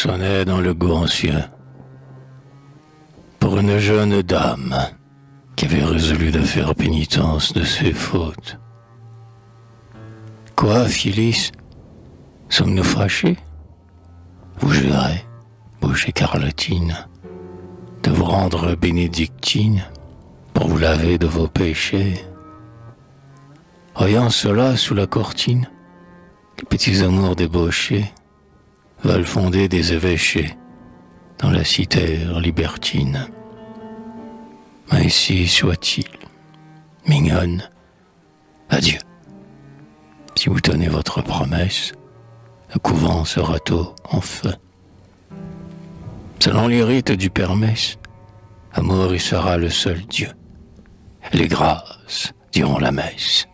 sonnait dans le goût ancien pour une jeune dame qui avait résolu de faire pénitence de ses fautes. Quoi, Phyllis? Sommes-nous fâchés? Vous jurez, bouche écarlatine, de vous rendre bénédictine pour vous laver de vos péchés. Voyant cela sous la courtine, les petits amours débauchés veulent fonder des évêchés dans la cité libertine. Ainsi soit-il, mignonne, adieu. Si vous tenez votre promesse, le couvent sera tôt en feu. Selon les rites du Père Messe, amour y sera le seul Dieu. Les grâces diront la messe.